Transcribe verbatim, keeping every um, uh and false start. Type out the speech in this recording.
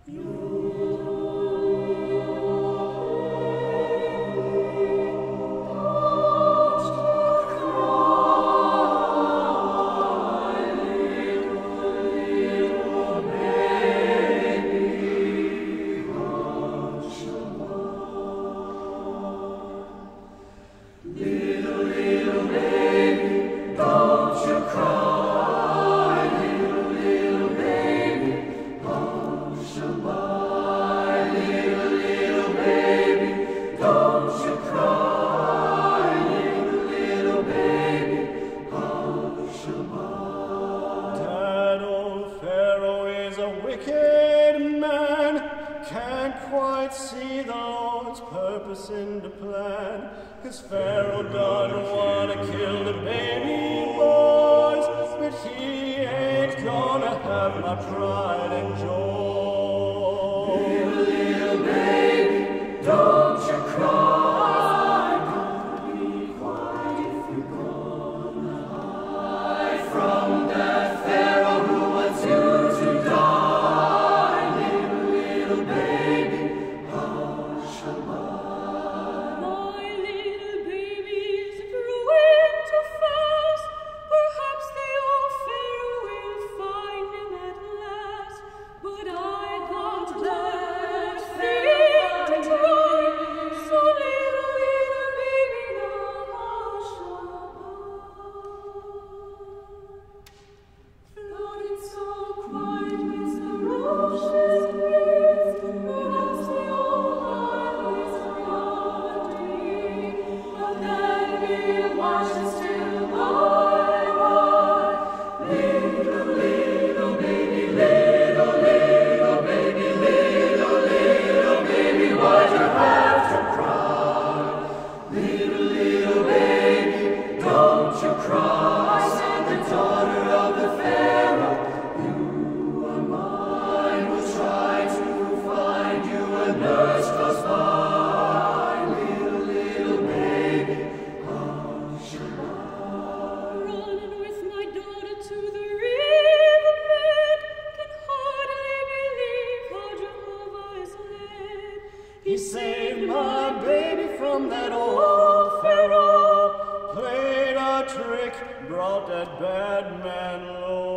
Cause Pharaoh doesn't want to kill the baby boys, but he ain't gonna have my pride and joy. Little, little baby, don't you cry. Don't be quiet if you're gonna hide from that Pharaoh who wants you to die. Little, little baby, hush above. He saved my baby from that old Pharaoh, played a trick, brought that bad man low.